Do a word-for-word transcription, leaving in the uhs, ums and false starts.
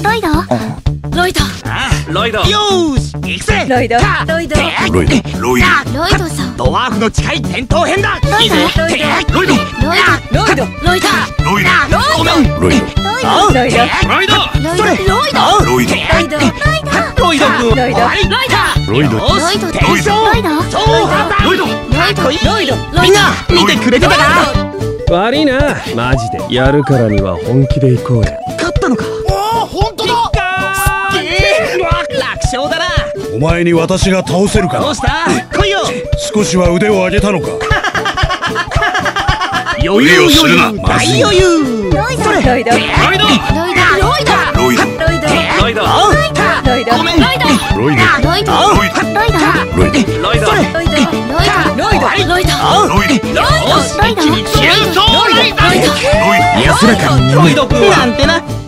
ロイドロイドロイド。 よーし行くぜ。 ロイドロイドロイドロイドロイドさんドワーフの近い戦闘編だ。 ロイドいいぜ。 ロイド。 ロイドロイドロイドロイドごめん。 ロイドロイドロイド。 それ。 ロイドロイドロイドロイド君。 ロイドはいロイドよーしロイドテンションロイド超ハンロイド。 かっこいい。 ロイドみんな見てくれてたか。 悪いな、マジでやるからには本気で行こうや。 勝ったのか。おお本当だ。すげえ。楽勝だな。 お前に私が倒せるか。 どうした来いよ。 少しは腕を上げたのか。 余裕をするな余裕大余裕。 ロイドロイドロイドロイド。 ロイドロイドロイドロイド。 ロイドごめん。 ロイドロイドロイドロイドロイドロイド。 ロイドロイドロイドロイドロイドロイドロイドよし一気にチェーンソーライダー。 ロイド安らかにロイド君なんてな。